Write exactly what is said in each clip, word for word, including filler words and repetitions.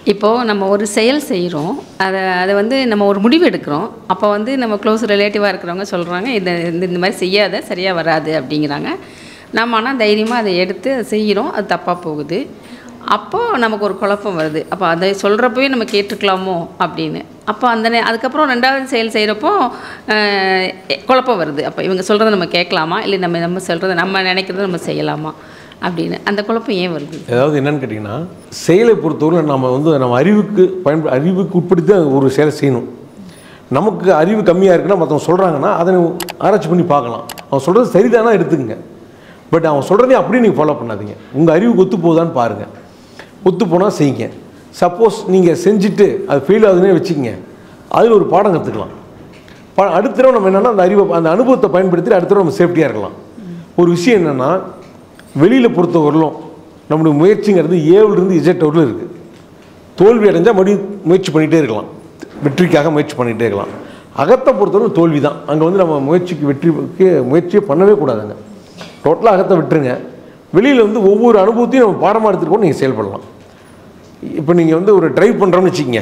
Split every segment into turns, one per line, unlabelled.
இப்போது நம்ம ஒரு செயல் செய்கிறோம், அதை அதை வந்து நம்ம ஒரு முடிவு எடுக்கிறோம். அப்போ வந்து நம்ம க்ளோஸ் ரிலேட்டிவாக இருக்கிறவங்க சொல்கிறாங்க, இதை இந்த இந்த மாதிரி செய்யாத, சரியாக வராது அப்படிங்கிறாங்க. நம்ம ஆனால் தைரியமாக அதை எடுத்து அதை செய்கிறோம், அது தப்பாக போகுது. அப்போது நமக்கு ஒரு குழப்பம் வருது. அப்போ அதை சொல்கிறப்பவே நம்ம கேட்டுக்கலாமோ அப்படின்னு. அப்போ அந்த நே அதுக்கப்புறம் ரெண்டாவது செயல் செய்கிறப்போ குழப்பம் வருது. அப்போ இவங்க சொல்கிறத நம்ம கேட்கலாமா, இல்லை நம்ம நம்ம சொல்கிறத நம்ம நினைக்கிறத நம்ம செய்யலாமா அப்படின்னு அந்த குழப்பம் ஏன் வருது?
அதாவது என்னென்னு கேட்டிங்கன்னா, செயலை பொறுத்தவரை நம்ம வந்து நம்ம அறிவுக்கு பயன்ப அறிவுக்கு உட்படுத்தி தான் ஒரு செயலை செய்யணும். நமக்கு அறிவு கம்மியாக இருக்குன்னா மற்றவங்க சொல்கிறாங்கன்னா அதை ஆராய்ச்சி பண்ணி பார்க்கலாம். அவன் சொல்கிறது சரிதானா எடுத்துக்கங்க. பட் அவன் சொல்கிறதே அப்படியே நீங்கள் ஃபாலோ பண்ணாதீங்க. உங்கள் அறிவுக்கு ஒத்து போகுதான்னு பாருங்கள். ஒத்து போனால் செய்யுங்க. சப்போஸ் நீங்கள் செஞ்சுட்டு அது ஃபெயில் ஆகுதுன்னே வச்சுக்கங்க, அதில் ஒரு பாடம் கற்றுக்கலாம். பா அடுத்த தடவை நம்ம என்னென்னா அந்த அறிவை அந்த அனுபவத்தை பயன்படுத்தி அடுத்த தடவை நம்ம சேஃப்டியாக இருக்கலாம். ஒரு விஷயம் என்னென்னா, வெளியில் பொறுத்த வரலும் நம்முடைய முயற்சிங்கிறது ஏவிலிருந்து இஜெட் வரலும் இருக்குது. தோல்வி அடைஞ்சால் மறுபடியும் முயற்சி பண்ணிகிட்டே இருக்கலாம், வெற்றிக்காக முயற்சி பண்ணிகிட்டே இருக்கலாம். அகத்தை பொறுத்தவரை தோல்வி தான். அங்கே வந்து நம்ம முயற்சிக்கு வெற்றிக்கு முயற்சியை பண்ணவே கூடாதுங்க. டோட்டலாக அகத்தை விட்டுருங்க. வெளியில் வந்து ஒவ்வொரு அனுபவத்தையும் நம்ம பாடமாக எடுத்துகிட்டு கூட நீங்கள் செயல்படலாம். இப்போ நீங்கள் வந்து ஒரு ட்ரைவ் பண்ணுறோம்னு வச்சுக்கிங்க.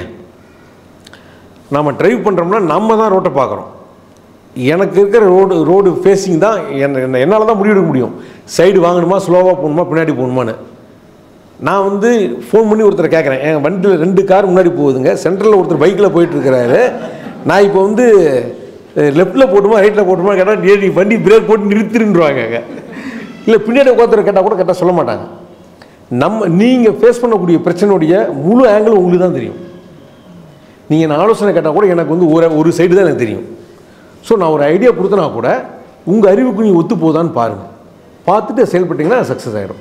நம்ம ட்ரைவ் பண்ணுறோம்னா நம்ம தான் ரோட்டை பார்க்குறோம். எனக்கு இருக்கிற ரோடு ரோடு ஃபேஸிங் தான் என்ன என்னால் தான் முடிவெடுக்க முடியும். சைடு வாங்கணுமா, ஸ்லோவாக போகணுமா, பின்னாடி போகணுமான்னு. நான் வந்து ஃபோன் பண்ணி ஒருத்தரை கேட்குறேன், என் வண்டியில் ரெண்டு கார் முன்னாடி போகுதுங்க, சென்ட்ரலில் ஒருத்தர் பைக்கில் போயிட்டுருக்கிறாரு, நான் இப்போ வந்து லெஃப்ட்டில் போட்டுமா ரைட்டில் போட்டுமா கேட்டால் ஏறி வண்டி பிரேக் போட்டு நிறுத்திருன்றாங்க. இல்லை பின்னாடி உட்காந்துற கேட்டால் கூட கேட்டால் சொல்ல மாட்டாங்க. நம்ம நீங்கள் ஃபேஸ் பண்ணக்கூடிய பிரச்சனையுடைய முழு ஆங்கிள் உங்களுக்கு தான் தெரியும். நீங்கள் நான் ஆலோசனை கேட்டால் கூட எனக்கு வந்து ஒரு ஒரு சைடு தான் எனக்கு தெரியும். ஸோ நான் ஒரு ஐடியா கொடுத்தனா கூட உங்கள் அறிவுக்கு நீங்கள் ஒத்து போதான்னு பாருங்கள். பார்த்துட்டு செயல்பட்டிங்கன்னா சக்ஸஸ் ஆகிடும்.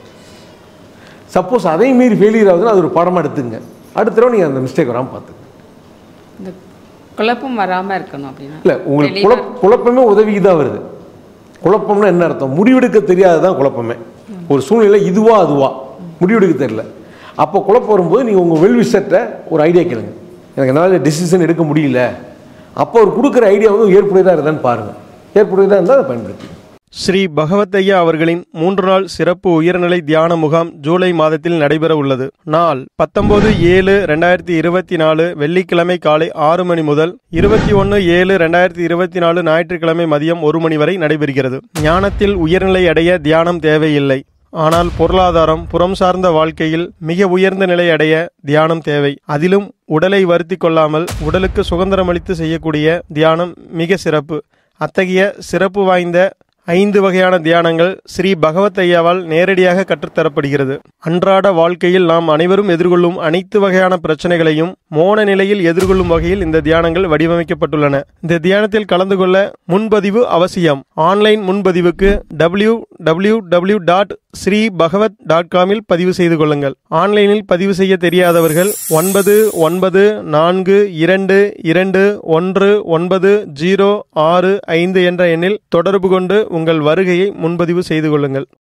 சப்போஸ் அதை மீறி ஃபெயிலியர் ஆகுதுன்னா அது ஒரு பாடமாக எடுத்துங்க. அடுத்த தடவை நீங்கள் அந்த மிஸ்டேக் வராமல் பார்த்துங்க.
இந்த குழப்பம் வராமல் இருக்கணும் அப்படின்னா
இல்லை, உங்களுக்கு குழப் குழப்பமே உதவிக்கு தான் வருது. குழப்பம்னா என்ன அர்த்தம்? முடிவெடுக்க தெரியாது தான் குழப்பமே. ஒரு சூழ்நிலை இதுவா அதுவா முடிவெடுக்க தெரியல, அப்போ குழப்பம் வரும்போது நீங்கள் உங்கள் வெல்விஷர்கிட்ட ஒரு ஐடியா கேளுங்க. எனக்கு என்னால் டெசிஷன் எடுக்க முடியல. அப்போ அவர் கொடுக்குற ஐடியா வந்து ஏற்புடையதாக இருந்தான்னு பாருங்கள். ஏற்புடையதாக இருந்தால் அதை பயன்படுத்தி.
ஸ்ரீ பகவத்தையா அவர்களின் மூன்று நாள் சிறப்பு உயர்நிலை தியான முகாம் ஜூலை மாதத்தில் நடைபெற உள்ளது. நாள் பத்தொன்பது ஏழு ரெண்டாயிரத்தி இருபத்தி நாலு வெள்ளிக்கிழமை காலை ஆறு மணி முதல் இருபத்தி ஒன்று ஏழு ரெண்டாயிரத்தி இருபத்தி நாலு ஞாயிற்றுக்கிழமை மதியம் ஒரு மணி வரை நடைபெறுகிறது. ஞானத்தில் உயர்நிலை அடைய தியானம் தேவையில்லை. ஆனால் பொருளாதாரம், புறம் சார்ந்த வாழ்க்கையில் மிக உயர்ந்த நிலை அடைய தியானம் தேவை. அதிலும் உடலை வருத்தி கொள்ளாமல் உடலுக்கு சுதந்திரமளித்து செய்யக்கூடிய தியானம் மிக சிறப்பு. அத்தகைய சிறப்பு வாய்ந்த ஐந்து வகையான தியானங்கள் ஸ்ரீ பகவத்தையாவால் நேரடியாக கற்றுத்தரப்படுகிறது. அன்றாட வாழ்க்கையில் நாம் அனைவரும் எதிர்கொள்ளும் அனைத்து வகையான பிரச்சனைகளையும் மோன நிலையில் எதிர்கொள்ளும் வகையில் இந்த தியானங்கள் வடிவமைக்கப்பட்டுள்ளன. இந்த தியானத்தில் கலந்து கொள்ள முன்பதிவு அவசியம். ஆன்லைன் முன்பதிவுக்கு W W W dot Sri Bhagavat dot காமில் பதிவு செய்து கொள்ளுங்கள். ஆன்லைனில் பதிவு செய்ய தெரியாதவர்கள் ஒன்பது ஒன்பது நான்கு இரண்டு இரண்டு ஒன்று ஒன்பது ஜீரோ ஆறு ஐந்து என்ற எண்ணில் தொடர்பு கொண்டு உங்கள் வருகையை முன்பதிவு செய்து கொள்ளுங்கள்.